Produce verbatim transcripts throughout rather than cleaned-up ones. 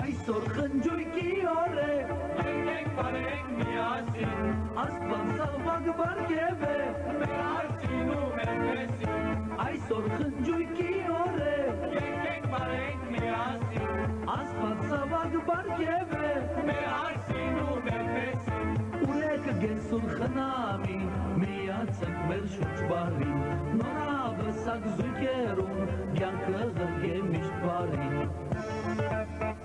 այսօր խնջույքի օր է, եկեք բարենք միասին, Աստված սաղվակ բարգև է, մեր հարսին ու մեր պեսին, այսօր խնջույքի օր է, եկեք բարենք միասին, Աստված սաղվակ բարգև է, մեր հարսին ու մեր պեսին, ուրեք գեսուր խնամի, միացեք մեր շուրջբարին, նորավսակ զույգերուն, կյանքը ղրգե միշտ բարին,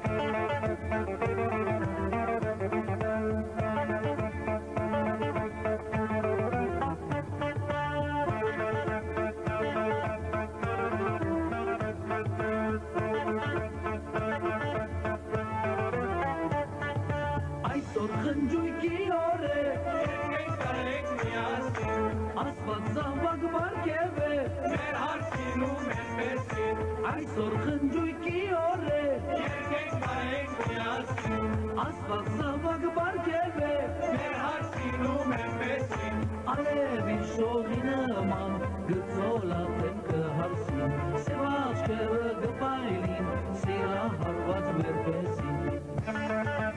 այսօր խնջույքի օր է, եկեք բարենք միասին, Աստված սաղվակ բարգև է, մեր հարսին ու մեր պեսին, այսօր խնջույքի օր է, եկեք բարենք միասին, Աստված սաղվակ բարգև է, մեր հարսին ու մեր պեսին, արևի շողի նման գծոլատեմ կհարսին, սև աչքերը գպայլին, սիրահարված մեր պեսին,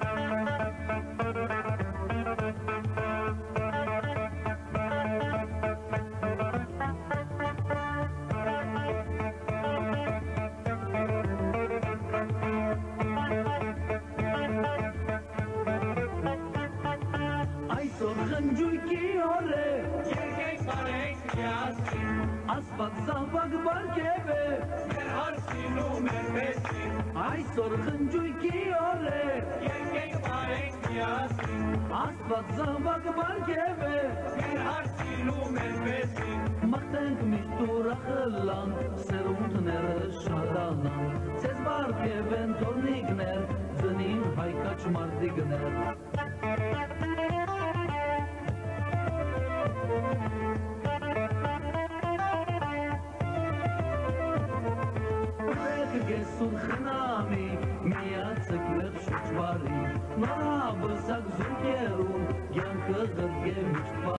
այսօր խնջույքի օր է, եկեք բարենք միասին, Աստված սաղվակ բարգև է, մեր հարսին ու մեր պեսին, այսօր խնջույքի օր է, եկեք բարենք միասին, Աստված սաղվակ բարգև է, մեր հարսին ու մեր պեսին, մաղթենք միշտ ուրախլան, սերունդները շադանան, ձեզ բարգև են թորնիկներ, ծնին հայկաչ մարդիկներ, Գեսուր խնամի, միացեք մեր շուրջբարին, նորաբսակ զույգերուն, կյանքը ղրգե միշտ